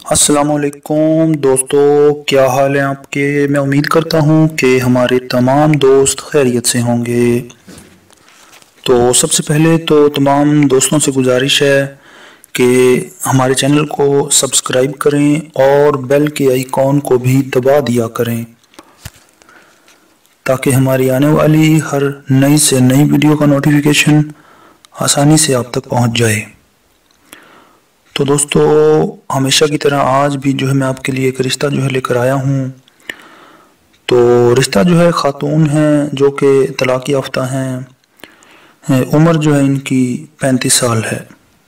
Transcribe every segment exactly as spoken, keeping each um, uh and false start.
السلام علیکم دوستو، کیا حال ہے آپ کے؟ میں امید کرتا ہوں کہ ہمارے تمام دوست خیریت سے ہوں گے۔ تو سب سے پہلے تو تمام دوستوں سے گزارش ہے کہ ہمارے چینل کو سبسکرائب کریں اور بیل کے آئیکن کو بھی دبا دیا کریں تاکہ ہماری آنے والی ہر نئی سے نئی ویڈیو کا نوٹیفیکیشن آسانی سے آپ تک پہنچ جائے۔ تو دوستو، ہمیشہ کی طرح آج بھی جو ہے میں آپ کے لیے ایک رشتہ جو ہے لے کر آیا ہوں۔ تو رشتہ جو ہے خاتون ہیں جو کہ طلاق یافتہ ہیں، عمر جو ہے ان کی پینتیس سال ہے۔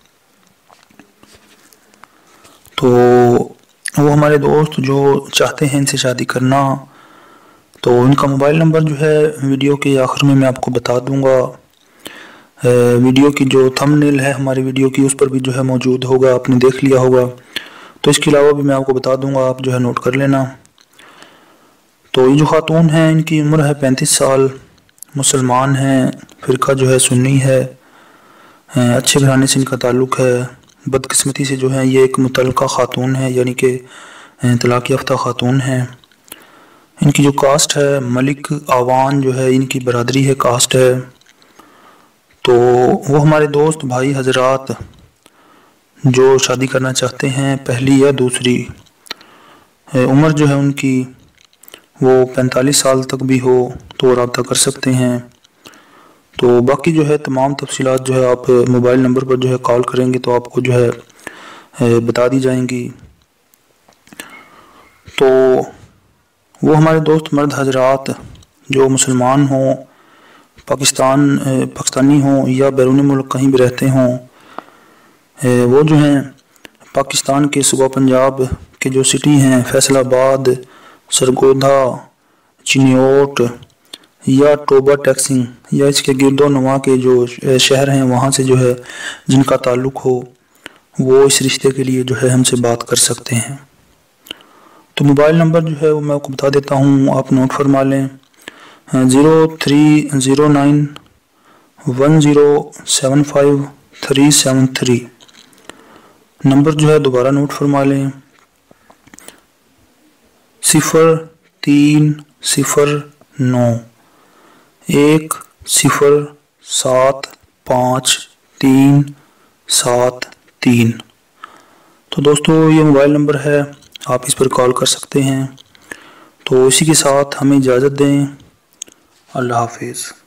تو وہ ہمارے دوست جو چاہتے ہیں ان سے شادی کرنا، تو ان کا موبائل نمبر جو ہے ویڈیو کے آخر میں میں آپ کو بتا دوں گا۔ ویڈیو کی جو تھمبنیل ہے ہماری ویڈیو کی، اس پر بھی جو ہے موجود ہوگا، آپ نے دیکھ لیا ہوگا۔ تو اس کے علاوہ بھی میں آپ کو بتا دوں گا، آپ جو ہے نوٹ کر لینا۔ تو یہ جو خاتون ہیں ان کی عمر ہے پینتیس سال، مسلمان ہیں، فرقہ جو ہے سنی ہے، اچھے گھرانے سے ان کا تعلق ہے۔ بدقسمتی سے جو ہے یہ ایک متعلقہ خاتون ہے، یعنی کہ طلاق یافتہ خاتون ہیں۔ ان کی جو کاسٹ ہے ملک آوان جو ہے ان کی برادری ہے، کاسٹ ہے۔ تو وہ ہمارے دوست بھائی حضرات جو شادی کرنا چاہتے ہیں، پہلی یا دوسری، عمر جو ہے ان کی وہ پینتالیس سال تک بھی ہو تو رابطہ کر سکتے ہیں۔ تو باقی جو ہے تمام تفصیلات جو ہے آپ موبائل نمبر پر جو ہے کال کریں گے تو آپ کو جو ہے بتا دی جائیں گی۔ تو وہ ہمارے دوست مرد حضرات جو مسلمان ہوں، پاکستان پاکستانی ہوں یا بیرون ملک کہیں بھی رہتے ہوں، وہ جو ہیں پاکستان کے صوبہ پنجاب کے جو سٹی ہیں فیصل آباد، سرگودا، چنیوٹ یا ٹوبہ ٹیکسنگ یا اس کے گرد و نواح کے جو شہر ہیں وہاں سے جو ہے جن کا تعلق ہو، وہ اس رشتے کے لیے جو ہے ہم سے بات کر سکتے ہیں۔ تو موبائل نمبر جو ہے وہ میں آپ کو بتا دیتا ہوں، آپ نوٹ فرما لیں: zero three zero nine one zero seven five three seven three. Number جو ہے دوبارہ نوٹ فرما لیں: صفر تین صفر نو ایک صفر سات پانچ تین سات تین۔ تو دوستو یہ موبائل نمبر ہے، آپ اس پر کال کر سکتے ہیں۔ تو اسی کے ساتھ ہمیں اجازت دیں، اللہ حافظ۔